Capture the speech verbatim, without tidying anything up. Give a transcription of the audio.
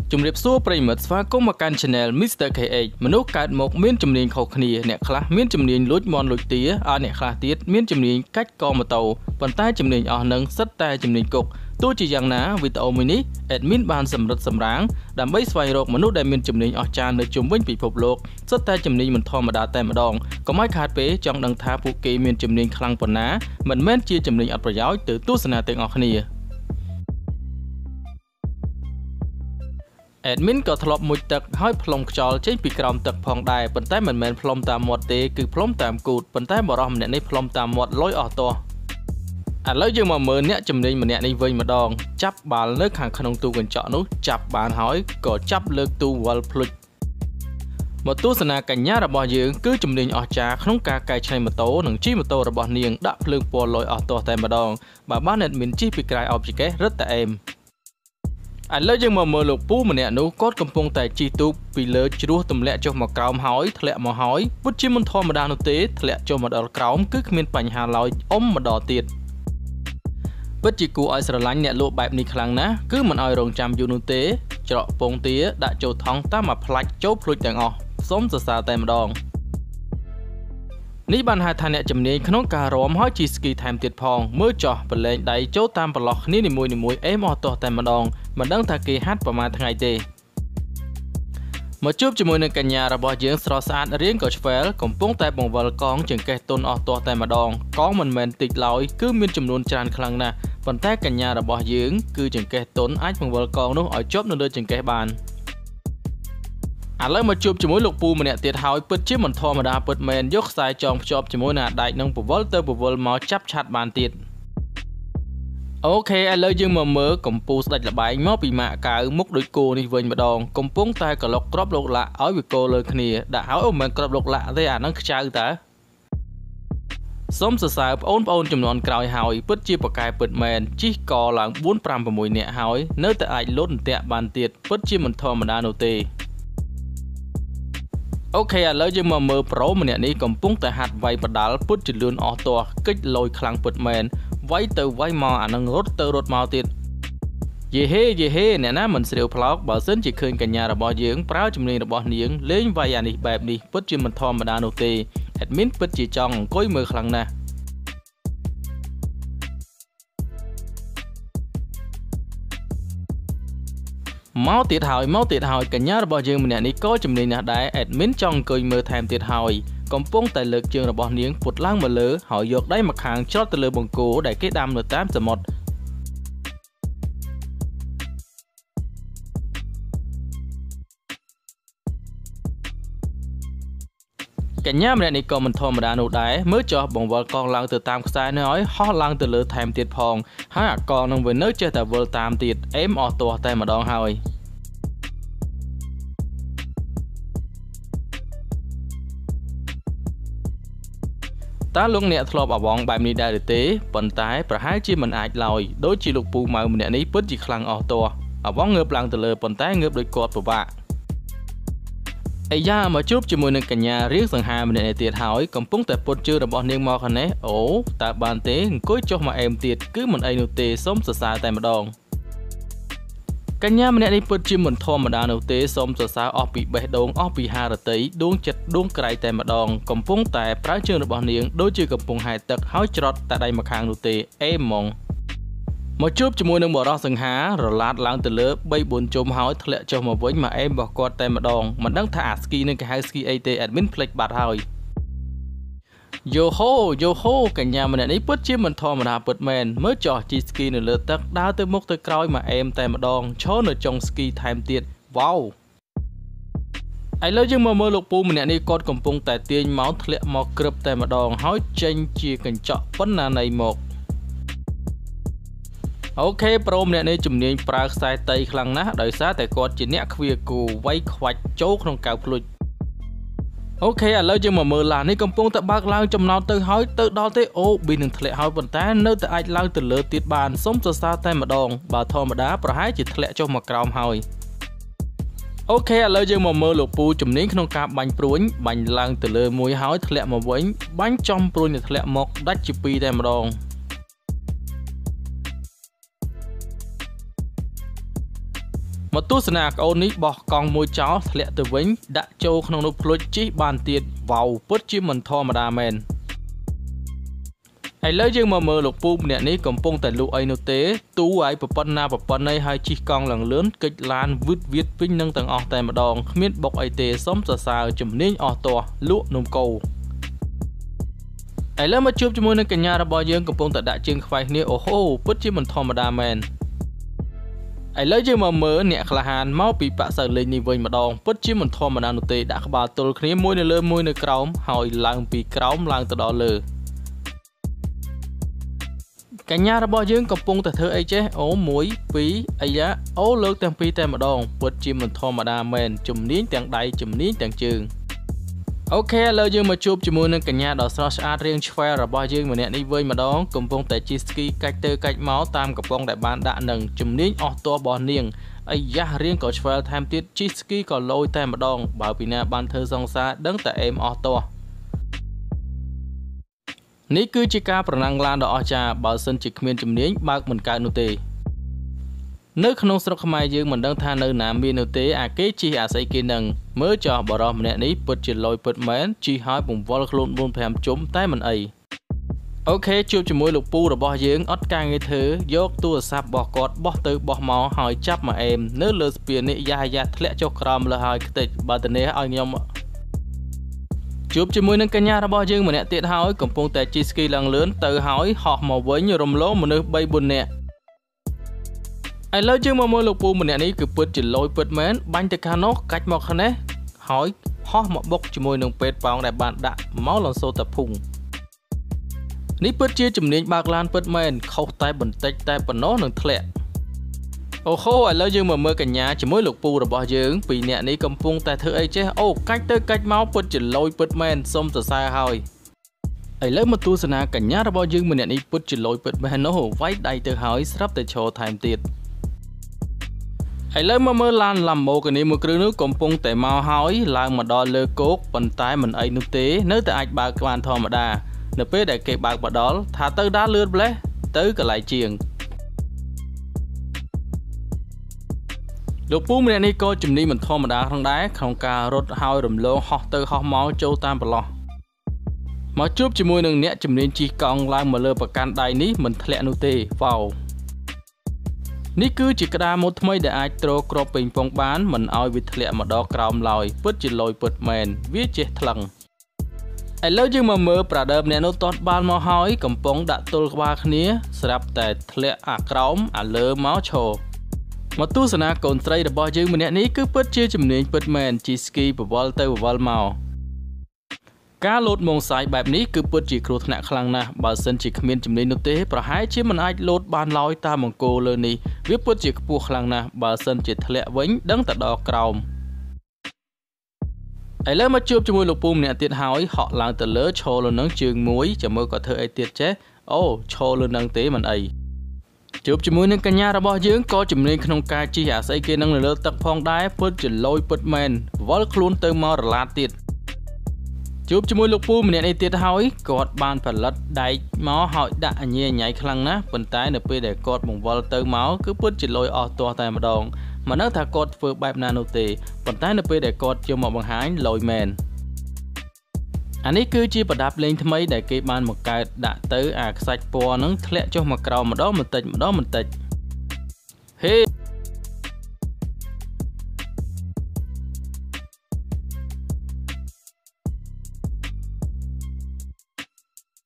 ជំរាបសួរប្រិយមិត្តស្វាគមន៍មកកាន់ Channel មីស្ទ័រ ខេ เอช មនុស្សកើតមកមានជំនាញខុសគ្នាអ្នកខ្លះមានជំនាញលួចមន់លួចទាហើយអ្នកខ្លះទៀតមានជំនាញកាច់កម៉ូតូប៉ុន្តែជំនាញអស់នឹងសិតតែជំនាញគុកទោះជាយ៉ាងណាវីដេអូមួយនេះ admin បានសម្រិតសម្រាំងដើម្បីស្វែងរកមនុស្សដែលមានជំនាញអស្ចារ្យនៅជុំវិញពិភពលោកសិតតែជំនាញមិនធម្មតាតែម្ដងកុំឲ្យខាតពេលចង់ដឹងថាពួកគេមានជំនាញខ្លាំងប៉ុណ្ណាមិនមែនជាជំនាញអត់ប្រយោជន៍ទៅទស្សនាទាំងអស់គ្នា admin ក៏ធ្លាប់មុជទឹកហើយផ្លុំខ្យល់ចេញពីក្រោមទឹកផងដែរប៉ុន្តែមិនមែនផ្លុំតាមមាត់ទេគឺផ្លុំតាមគូតប៉ុន្តែបរិសម្នាក់នេះផ្លុំតាមមាត់លយអស់ទាស់ឥឡូវយើងមកមើលអ្នកជំនាញម្នាក់នេះវិញម្ដងចាប់បាល់នៅខាងក្នុងទូកញ្ចក់នោះចាប់បានហើយក៏ចាប់លើកទូវល់ភ្លុចមកទស្សនាកញ្ញារបស់យើងគឺជំនាញអស្ចារ្យក្នុងការកែច្នៃម៉ូតូនិងជិះម៉ូតូរបស់នាងដាក់ភ្លើងពណ៌លយអស់ទាស់តែម្ដងបើបាន admin ជិះពីក្រៅអបជិកេសរឹតតែអេម ឥឡូវយើងមកមើលលោកពូម្នាក់នោះគាត់កំពុងតែជិះទូកពីលើជ្រោះទម្លាក់ចុះមកក្រោមហើយធ្លាក់មកហើយពុតជាមិនធម្មតានោះទេធ្លាក់ចុះមកដល់ក្រោមគឺគ្មានបញ្ហាឡើយអ៊ំម្ដងទៀតពិតជាគួរឲ្យស្រឡាញ់អ្នកលក់បែបនេះខ្លាំងណាស់គឺមិនឲ្យរងចាំយូរនោះទេច្រកពងទាដាក់ចូលថង់តាមមកផ្លាច់ចូលភ្លុចទាំងអស់សូមសរសើរតែម្ដងនេះបានហៅថាអ្នកជំនាញក្នុងការរំហើយជិះស្គីថែមទៀតផងមើលចោះប្រឡែងដៃចូលតាមប្រឡោះគ្នានីមួយៗអេមអស់ទាស់តែម្ដងមិនដឹងថាគេហាត់ប្រមាណថ្ងៃទេមកជួបជាមួយនឹងកញ្ញារបស់យើងស្រស់ស្អាតរៀងក៏ឆ្វែលកំពុងតែបង្វិលកងចង្កេះទុនអស់ទាស់តែម្ដងកងមិនមែនតិចឡើយគឺមានចំនួនច្រើនខ្លាំងណាស់ប៉ុន្តែកញ្ញារបស់យើងគឺចង្កេះទុនអាចបង្វិលកងនោះឲ្យជាប់នៅលើចង្កេះបានឥឡូវមកជួបជាមួយលោកពូម្នាក់ទៀតហើយពិតជាមិនធម្មតាពិតមែនយកខ្សែចងភ្ជាប់ជាមួយនឹងអាដែកនឹងពវល់ទៅពវល់មកចាប់ឆាត់បានទៀតអូខេឥឡូវយើងមកមើលកម្ពូស្ដេចលបែងមកពីម៉ាកកៅមុខដូចគោនេះវិញម្ដងកំពុងតែក្លុកក្របលោកលាក់ឲ្យវាគោលើគ្នាដាក់ឲ្យអូមិនក្របលោកលាក់ទេអានឹងខ្ចៅតើសូមសរសើរបងប្អូនចំនួនក្រោយហើយពិតជាប្រកែពិតមែនជិះកឡើង bốn 5 6 នាក់ហើយនៅតែអាចលោតអន្ទាក់បានទៀតពិតជាមិនធម្មតានោះទេអូខេឥឡូវយើងមកមើលប្រូម្នាក់នេះកំពុងតែហាត់វាយបដាល់ពុតជាលឿនអស់ទាស់កិច្ចលយខ្លាំងពិតមែនវាយទៅវាយមកអានឹងរត់ទៅរត់មកទៀតយេហេយេហេអ្នកណាមិនស្រាវផ្លោកបើសិនជាឃើញកញ្ញារបស់យើងប្រើជំនាញរបស់នាងលេងវាយអានេះបែបនេះពិតជាមិនធម្មតានោះទេ admin ពិតជាចង់អង្គុយមើលខ្លាំងណាស់មកទៀតហើយមកទៀតហើយកញ្ញារបស់យើងម្នាក់នេះក៏ជំនាញណាស់ដែរ admin ចង់អង្គុយមើលថែមទៀតហើយកំពុងតែលើកជើងរបស់នាងពុតឡើងមកលើហើយយកដៃម្ខាងច្រត់ទៅលើបង្គោលដែលគេដាំនៅតាមសមុទ្រកញ្ញាម្នាក់នេះក៏មិនធម្មតានោះដែរមើលចោះបង្វិលកងឡើងទៅតាមខ្សែនេះហើយហោះឡើងទៅលើថែមទៀតផងហើយអាកងនឹងវានៅចេះតែវិលតាមទៀតអេមអស់ទាស់តែម្ដងហើយតើលោកអ្នកធ្លាប់អវងបែបនេះដែរឬទេប៉ុន្តែប្រហែលជាមិនអាចឡើយដូចជាលោកពូម៉ៅម្នាក់នេះពិតជាខ្លាំងអស់ទាស់អវងងើបឡើងទៅលើប៉ុន្តែងើបដូចគាត់ពិបាកអាយ៉ាមកជួបជាមួយនឹងកញ្ញារៀងសង្ហាម្នាក់នេះទៀតហើយកំពុងតែពុតជើងរបស់នាងមកខាងនេះអូតើបានទេអង្គុយចុះមកអេមទៀតគឺមិនអីនោះទេសូមសរសើរតែម្ដងកញ្ញាម្នាក់នេះពិតជាមិនធម្មតានោះទេសូមសរសើរអស់ពីបេះដូងអស់ពីហារតីដួងចិត្តដួងក្រៃតែម្ដងកំពុងតែប្រើជើងរបស់នាងដូចជាកំពុងហែលទឹកហើយច្រត់តែដៃម្ខាងនោះទេអេហ្មងមកជួបជាមួយនឹងបរោះសង្ហារឡាតឡើងទៅលើ 3 4 ជុំហើយធ្លាក់ចុះមកវិញមកអេមរបស់គាត់តែម្ដងមិនដឹងថាអាស្គីនឹងគេហៅស្គីអីទេ admin ផ្លេចបាត់ហើយយូហូយូហូកញ្ញាម្នាក់នេះពិតជាមិនធម្មតាពិតមែនមើលចោះជីស្គីនៅលើទឹកដើរទៅមុខទៅក្រោយមកអេមតែម្ដងឈរនៅចុងស្គីថែមទៀតវ៉ាវឥឡូវយើងមកមើលលោកពូម្នាក់នេះគាត់កំពុងតែទាញមកធ្លាក់មកក្រឹបតែម្ដងហើយចេញជាកញ្ចក់ប៉ុណ្ណាណៃមកអូខេប្រូម្នាក់នេះជំនាញប្រើខ្សែតៃខ្លាំងណាស់ដោយសារតែគាត់ជាអ្នកខ្វាគូវាយខ្វាច់ចូលក្នុងកៅភ្លុចអូខេឥឡូវយើងមកមើលឡាននេះកំពុងតែបើកឡើងចំណោទទៅហើយទៅដល់ទេអូប៊ីនឹងធ្លាក់ហើយប៉ុន្តែនៅតែអាចឡើងទៅលើទៀតបានសូមសរសើរតែម្ដងបើធម្មតាប្រហែលជាធ្លាក់ចុះមកក្រោមហើយអូខេឥឡូវយើងមកមើលលោកពូជំនាញក្នុងការបាញ់ព្រួញបាញ់ឡើងទៅលើមួយហើយធ្លាក់មកវិញបាញ់ចំព្រួញទៅធ្លាក់មកដាច់ជាពីរតែម្ដង អមកទស្សនាកូននេះបោះកង់មួយចោលធ្លាក់ទៅវិញដាក់ចូលក្នុងនោះភ្លុចជិះបានទៀតវ៉ាវពិតជាមិនធម្មតាមែនឥឡូវយើងមកមើលលោកពូម្នាក់នេះកំពុងតែលក់អីនោះទេទូឲ្យប្រប៉ុណ្ណាប្រប៉ុណ្ណីហើយជិះកង់ឡើងលឿនកិច្ចឡានវឹតវាតពេញនឹងទាំងអស់តែម្ដងគ្មានបុកអីទេសុំសរសើរជំនាញអស់ទាស់លក់នំកូរឥឡូវមកជួបជាមួយនឹងកញ្ញារបស់យើងកំពុងតែដាក់ជើងខ្វែងគ្នាអូហូពិតជាមិនធម្មតាមែនឥឡូវយើងមកមើលអ្នកក្លាហានមកពីប៉ាក់សៅលេងនេះវិញម្ដងពិតជាមិនធម្មតានោះទេដាក់ក្បាលទល់គ្នាមួយនៅលើមួយនៅក្រោមហើយឡើងពីក្រោមឡើងទៅដល់លើកញ្ញារបស់យើងកំពុងតែធ្វើអីចេះអូមួយពីរអាយ៉ាអូលើកទាំងពីរតែម្ដងពិតជាមិនធម្មតាមែនជំនាញទាំងដៃជំនាញទាំងជើងអូខេឥឡូវយើងមកជួបជាមួយនឹងកញ្ញាដ៏ស្រស់ស្អាតរៀងឆ្វែលរបស់យើងម្នាក់នេះវិញម្ដងកំពុងតែជិះស្គីកាច់ទៅកាច់មកតាមកំប៉ុងដែលបានដាក់នឹងជំនាញអស់ទាស់របស់នាងអាយ៉ារៀងក៏ឆ្វែលថែមទៀតជិះស្គីក៏លយតែម្ដងបើពីណាបានធ្វើសង្សារដឹងតែអេមអស់ទាស់នេះគឺជាការប្រណាំងឡានដ៏អស្ចារ្យបើសិនជាគ្មានជំនាញបើកមិនកើតនោះទេនៅក្នុងស្រុកខ្មែរយើងមិនដឹងថានៅណាមាននោះទេអាគេជិះអាស្អីគេនឹងមើលចោះបរោះម្នាក់នេះពិតជាលយពិតមែនជិះហើយបង្វិលខ្លួនបួនប្រាំជុំតែមិនអីអូខេជួបជាមួយលោកពូរបស់យើងអត់ការងារធ្វើយកទូរស័ព្ទរបស់គាត់បោះទៅបោះមកហើយចាប់មកអេមនៅលើស្ពាននេះយ៉ាយ៉ាធ្លាក់ចុះក្រោមលើហើយខ្ទេចបើតនេះឲ្យខ្ញុំជួបជាមួយនឹងកញ្ញារបស់យើងម្នាក់ទៀតហើយកំពុងតែជិះស្គីឡើងលឿនទៅហើយហោះមកវិញរំលងមនុស្សបីបួននាក់ឥឡូវយើងមកមើលលោកពូម្នាក់នេះគឺពិតជាលយពិតមែនបាញ់ទៅខាងនោះកាច់មកខាងនេះហើយហោះមកបុកជាមួយនឹងពេទ្យប៉ោងដែលបានដាក់មកលនសូតាភុងនេះពិតជាជំនាញបើកឡានពិតមែនខុសតែបន្តិចតែប៉ុណ្ណោះនឹងធ្លាក់អូហូឥឡូវយើងមកមើលកញ្ញាជាមួយលោកពូរបស់យើងពីរនាក់នេះកំពុងតែធ្វើអីចេះអូកាច់ទៅកាច់មកពិតជាលយពិតមែនសុំសរសើរហើយឥឡូវមកទស្សនាកញ្ញារបស់យើងម្នាក់នេះពិតជាលយពិតមែននោះវាយដៃទៅហើយស្រាប់តែឈរថែមទៀតឥឡូវមកមើលឡាន Lamborghini មួយគ្រឿងនោះកំពុងតែមកហើយឡើងមកដល់លើគោកប៉ុន្តែមិនអីនោះទេនៅតែអាចបើកបានធម្មតានៅពេលដែលគេបើកមកដល់ថាទៅដើរលឿនម្លេះទៅកន្លែងជាងលោកពូម្នាក់នេះក៏ជំនាញមិនធម្មតាផងដែរក្នុងការរត់ហើយរំលងហោះទៅហោះមកចូលតាមប្រឡោះមកជួបជាមួយនឹងអ្នកជំនាញជិះកង់ឡើងមកលើប្រកាន់ដៃនេះមិនធ្លាក់នោះទេវ៉ាវនេះគឺជាក្តារម៉ូតថ្មីដែលអាចទ្រគ្រាប់ពេញពងបានមិនឲ្យវាធ្លាក់មកដល់ក្រោមឡើយពិតជាលយពិតមែនវាចេះថ្លឹងឥឡូវយើងមកមើលប្រាដឺម្នាក់នោះតតបានមកហើយកំពុងដាក់ទល់ក្បាលគ្នាស្រាប់តែធ្លាក់អាក្រោមអាលើមកឈរមកទស្សនាកូនស្រីរបស់យើងម្នាក់នេះគឺពិតជាជំនាញពិតមែនជិះស្គីបវល់ទៅបវល់មកការលោតមងសាយបែបនេះគឺពិតជាគ្រោះថ្នាក់ខ្លាំងណាស់បើសិនជាគ្មានជំនាញនោះទេប្រហែលជាមិនអាចលោតបានឡើយតាមអង្គរលើនេះវាពិតជាខ្ពស់ខ្លាំងណាស់បើសិនជាធ្លាក់វិញដឹងតែដល់ក្រោមឥឡូវមកជួបជាមួយលោកពូម្នាក់ទៀតហើយហក់ឡើងទៅលើឈរលើនឹងជើងមួយចាំមើលក៏ធ្វើអីទៀតចេះអូឈរលើនឹងទេមិនអីជួបជាមួយនឹងកញ្ញារបស់យើងក៏ជំនាញក្នុងការជិះអាស្អីគេនឹងនៅលើទឹកផងដែរពិតជាលយពិតមែនវល់ខ្លួនទៅមករឡាតទៀតជួបជាមួយលោកពូម្នាក់នេះទៀតហើយគាត់បានផលិតដែកមកហើយដាក់អញ្ញាញ៉ៃខ្លាំងណាស់ប៉ុន្តែនៅពេលដែលគាត់បង្វិលទៅមកគឺពិតជាលយអស់ទាស់តែម្ដងមិនដឹងថាគាត់ធ្វើបែបណានោះទេប៉ុន្តែនៅពេលដែលគាត់យកមកបង្ហាញលយមែនអានេះគឺជាប្រដាប់លេងថ្មីដែលគេបានបង្កើតដាក់ទៅអាខ្សាច់ពណ៌នឹងធ្លាក់ចុះមកក្រោមម្ដងបន្តិចម្ដងបន្តិច